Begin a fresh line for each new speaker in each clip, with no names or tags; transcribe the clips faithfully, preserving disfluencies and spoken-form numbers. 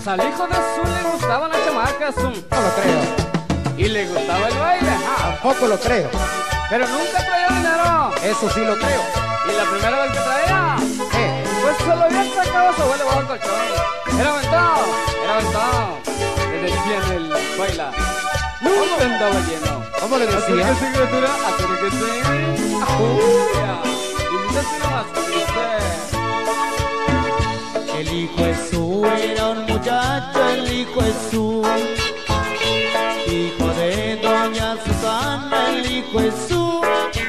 Pues al hijo de Su le gustaban las chamacas, um,
No lo creo.
y le gustaba el baile, ajá.
Tampoco lo creo.
Pero nunca traía dinero.
Eso sí lo creo.
Y la primera vez que traía,
Eh,
pues se lo había sacado a su abuelo bajo el colchón. Era aventado, era aventado. Le decían el baila. Nunca andaba lleno.
¿Cómo le decía?
Acérquese, criatura, acérquese. Ajuya. Y mira si nomás dice.
El hijo Jesús era un muchacho, el hijo Jesús, hijo de doña Susana, el hijo Jesús.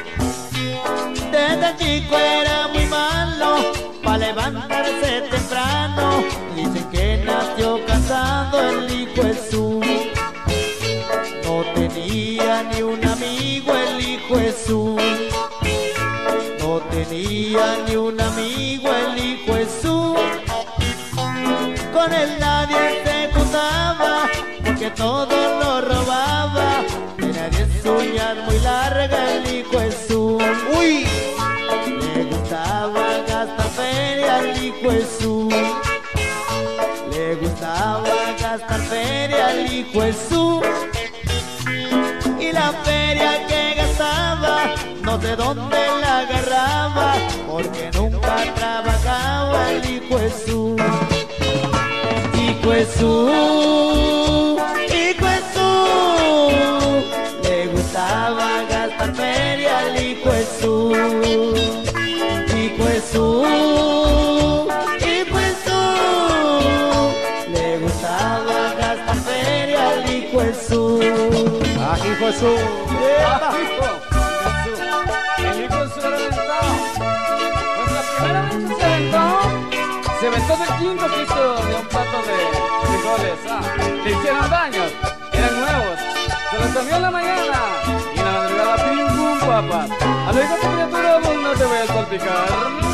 Desde chico era muy malo, para levantarse temprano. Dicen que nació casado el hijo Jesús. No tenía ni un amigo el hijo Jesús. No tenía ni un amigo el hijo Jesús. Con él nadie se juntaba, porque todo lo robaba. Tenía diez uñas muy largas el hijo Jesús.
¡Uy!
Le gustaba gastar feria al hijo Jesús. Le gustaba gastar feria al hijo Jesús. Y la feria que gastaba, no sé dónde la agarraba, porque nunca trabajaba el hijo Jesús. Hijo Jesús, hijo Jesús, le gustaba gastar feria al hijo Jesús. Hijo Jesús, hijo Jesús, le gustaba gastar feria al hijo Jesús.
¡Ah, hijo Jesús!
Ah, hijo Jesús. El hijo Jesús era aventado. Pues la primera vez que se aventó, se aventó del quinto piso de un plato de frijoles. Ah, le hicieron daños, eran nuevos. Se los comió en la mañana y en la madrugada pim pum papá. A la hija de criatura, vos no te voy a salpicar.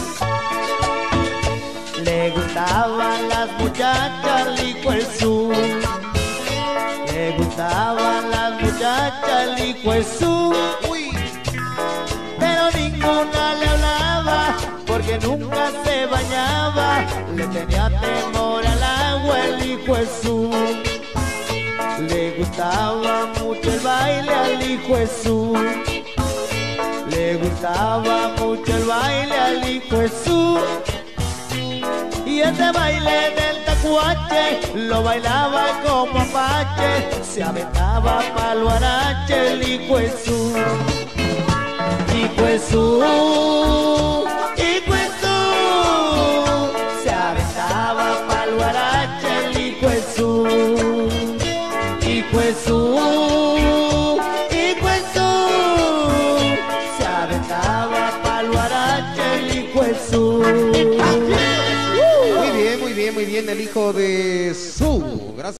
Le gustaban las muchachas al hijo Jesús. Le gustaban las muchachas al hijo Jesús.
¡Uy!
Pero ninguna le hablaba, porque nunca se bañaba. Le tenía temor al agua el hijo Jesús. Le gustaba mucho el baile al hijo Jesús. Le gustaba mucho el baile al hijo Jesús. Y ese baile del tacuache lo bailaba como apache. Se aventaba pa'l guarache el hijo Jesús. Hijo Jesús, hijo Jesús, se aventaba pa'l guarache el hijo Jesús. Hijo Jesús, hijo Jesús, se aventaba pa'l guarache el hijo Jesús.
Muy bien, muy bien, muy bien, el hijo de Su. Gracias.